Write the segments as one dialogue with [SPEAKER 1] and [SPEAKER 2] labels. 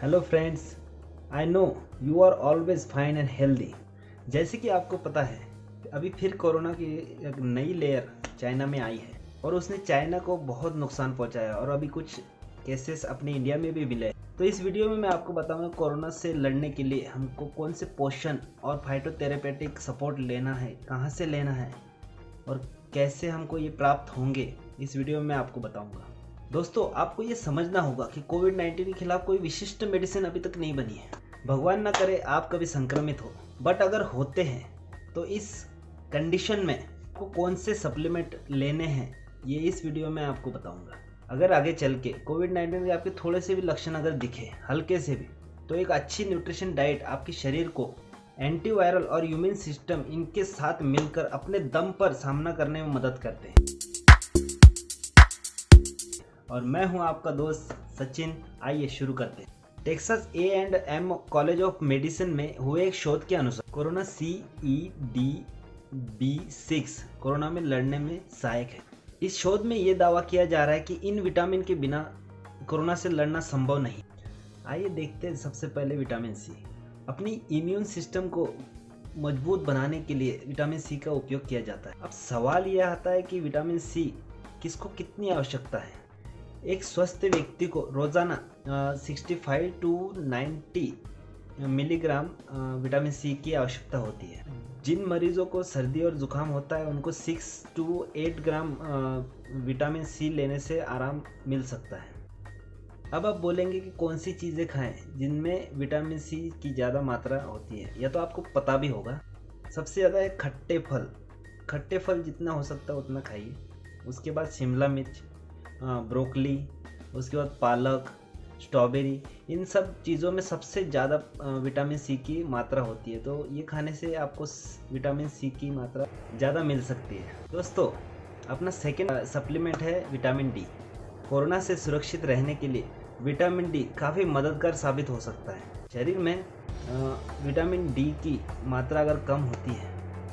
[SPEAKER 1] Hello friends, I know you are always fine and healthy. जैसे कि आपको पता है अभी फिर कोरोना की एक नई लेयर चाइना में आई है और उसने चाइना को बहुत नुकसान पहुंचाया और अभी कुछ केसेस अपने इंडिया में भी मिले। तो इस वीडियो में मैं आपको बताऊंगा कोरोना से लड़ने के लिए हमको कौन से पोषण और फाइटोथेरेपेटिक सपोर्ट लेना है, कहाँ से लेना है और कैसे हमको ये प्राप्त होंगे। इस वीडियो में मैं आपको बताऊंगा। दोस्तों, आपको ये समझना होगा कि कोविड-19 के खिलाफ कोई विशिष्ट मेडिसिन अभी तक नहीं बनी है। भगवान ना करे आप कभी संक्रमित हो, बट अगर होते हैं तो इस कंडीशन में आपको कौन से सप्लीमेंट लेने हैं ये इस वीडियो में आपको बताऊंगा। अगर आगे चल के कोविड-19 के आपके थोड़े से भी लक्षण अगर दिखे, हल्के से भी, तो एक अच्छी न्यूट्रिशन डाइट आपके शरीर को एंटीवायरल और इम्यून सिस्टम इनके साथ मिलकर अपने दम पर सामना करने में मदद करते हैं। और मैं हूं आपका दोस्त सचिन। आइए शुरू करते हैं। Texas A&M college of medicine में हुए एक शोध के अनुसार कोरोना CEDB6 कोरोना में लड़ने में सहायक है। इस शोध में ये दावा किया जा रहा है कि इन विटामिन के बिना कोरोना से लड़ना संभव नहीं। आइए देखते हैं। सबसे पहले विटामिन सी। अपनी इम्यून सिस्टम को मजबूत बनाने के लिए विटामिन सी का उपयोग किया जाता है। अब सवाल यह आता है कि विटामिन सी किसको कितनी आवश्यकता है। एक स्वस्थ व्यक्ति को रोजाना 65 to 90 मिलीग्राम विटामिन सी की आवश्यकता होती है। जिन मरीजों को सर्दी और जुकाम होता है उनको 6 to 8 ग्राम विटामिन सी लेने से आराम मिल सकता है। अब आप बोलेंगे कि कौन सी चीज़ें खाएं जिनमें विटामिन सी की ज़्यादा मात्रा होती है। यह तो आपको पता भी होगा। सबसे ज़्यादा है खट्टे फल। खट्टे फल जितना हो सकता है उतना खाइए। उसके बाद शिमला मिर्च, ब्रोकली, उसके बाद पालक, स्ट्रॉबेरी, इन सब चीज़ों में सबसे ज़्यादा विटामिन सी की मात्रा होती है। तो ये खाने से आपको विटामिन सी की मात्रा ज़्यादा मिल सकती है। दोस्तों, अपना सेकेंड सप्लीमेंट है विटामिन डी। कोरोना से सुरक्षित रहने के लिए विटामिन डी काफ़ी मददगार साबित हो सकता है। शरीर में विटामिन डी की मात्रा अगर कम होती है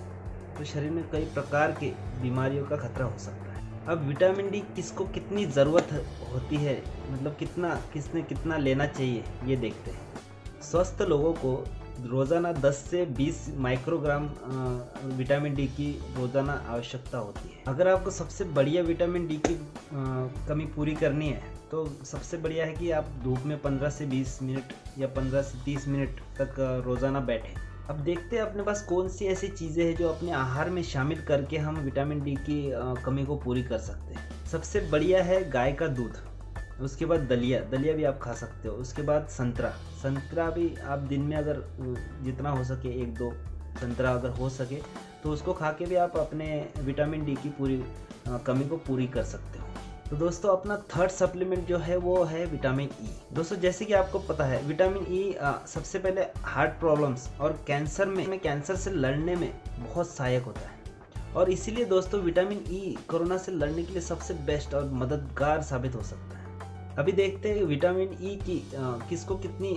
[SPEAKER 1] तो शरीर में कई प्रकार के बीमारियों का खतरा हो सकता है। अब विटामिन डी किसको कितनी ज़रूरत होती है, मतलब किसने कितना लेना चाहिए, ये देखते हैं। स्वस्थ लोगों को रोज़ाना 10 से 20 माइक्रोग्राम विटामिन डी की रोज़ाना आवश्यकता होती है। अगर आपको सबसे बढ़िया विटामिन डी की कमी पूरी करनी है तो सबसे बढ़िया है कि आप धूप में 15 से 20 मिनट या 15 से 30 मिनट तक रोज़ाना बैठें। अब देखते हैं अपने पास कौन सी ऐसी चीज़ें हैं जो अपने आहार में शामिल करके हम विटामिन डी की कमी को पूरी कर सकते हैं। सबसे बढ़िया है गाय का दूध। उसके बाद दलिया भी आप खा सकते हो। उसके बाद संतरा भी आप दिन में अगर जितना हो सके 1-2 संतरा अगर हो सके तो उसको खा के भी आप अपने विटामिन डी की पूरी कमी को पूरी कर सकते हो। तो दोस्तों, अपना थर्ड सप्लीमेंट जो है वो है विटामिन ई। दोस्तों, जैसे कि आपको पता है विटामिन ई सबसे पहले हार्ट प्रॉब्लम्स और कैंसर से लड़ने में बहुत सहायक होता है और इसीलिए दोस्तों विटामिन ई कोरोना से लड़ने के लिए सबसे बेस्ट और मददगार साबित हो सकता है। अभी देखते हैं विटामिन ई की किसको कितनी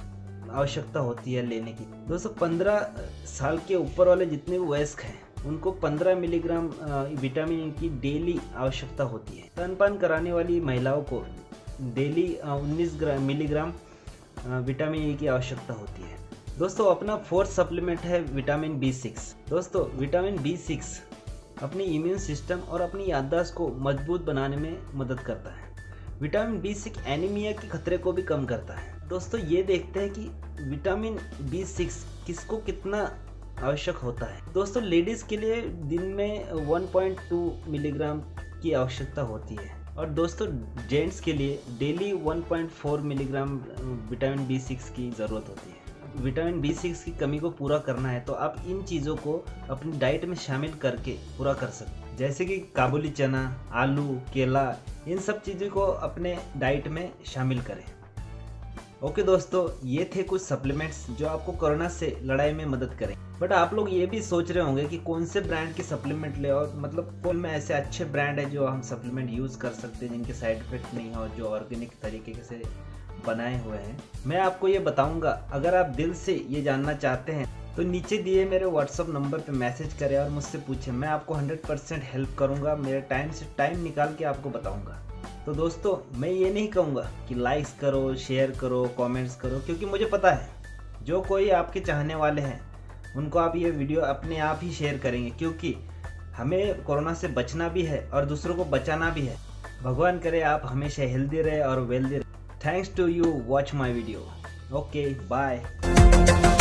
[SPEAKER 1] आवश्यकता होती है लेने की। दोस्तों, 15 साल के ऊपर वाले जितने भी वयस्क हैं उनको 15 मिलीग्राम विटामिन ई की डेली आवश्यकता होती है। स्तनपान कराने वाली महिलाओं को डेली 19 मिलीग्राम विटामिन ई की आवश्यकता होती है। दोस्तों, अपना फोर्थ सप्लीमेंट है विटामिन B6। दोस्तों, विटामिन B6 अपनी इम्यून सिस्टम और अपनी याददाश्त को मजबूत बनाने में मदद करता है। विटामिन B6 एनीमिया के खतरे को भी कम करता है। दोस्तों, ये देखते हैं कि विटामिन B6 किसको कितना आवश्यक होता है। दोस्तों, लेडीज़ के लिए दिन में 1.2 मिलीग्राम की आवश्यकता होती है और दोस्तों जेंट्स के लिए डेली 1.4 मिलीग्राम विटामिन B6 की ज़रूरत होती है। विटामिन B6 की कमी को पूरा करना है तो आप इन चीज़ों को अपनी डाइट में शामिल करके पूरा कर सकते हैं, जैसे कि काबुली चना, आलू, केला, इन सब चीज़ों को अपने डाइट में शामिल करें। ओके दोस्तों, ये थे कुछ सप्लीमेंट्स जो आपको कोरोना से लड़ाई में मदद करें। बट आप लोग ये भी सोच रहे होंगे कि कौन से ब्रांड के सप्लीमेंट ले और मतलब कौन में ऐसे अच्छे ब्रांड है जो हम सप्लीमेंट यूज़ कर सकते हैं जिनके साइड इफेक्ट नहीं हो, जो ऑर्गेनिक तरीके से बनाए हुए हैं। मैं आपको ये बताऊंगा। अगर आप दिल से ये जानना चाहते हैं तो नीचे दिए मेरे व्हाट्सअप नंबर पे मैसेज करें और मुझसे पूछें। मैं आपको 100% हेल्प करूंगा। मेरे टाइम से टाइम निकाल के आपको बताऊंगा। तो दोस्तों मैं ये नहीं कहूँगा कि लाइक्स करो, शेयर करो, कमेंट्स करो, क्योंकि मुझे पता है जो कोई आपके चाहने वाले हैं उनको आप ये वीडियो अपने आप ही शेयर करेंगे, क्योंकि हमें कोरोना से बचना भी है और दूसरों को बचाना भी है। भगवान करे आप हमेशा हेल्दी रहे और वेल्दी रहे। Thanks to you watch my video. Okay bye.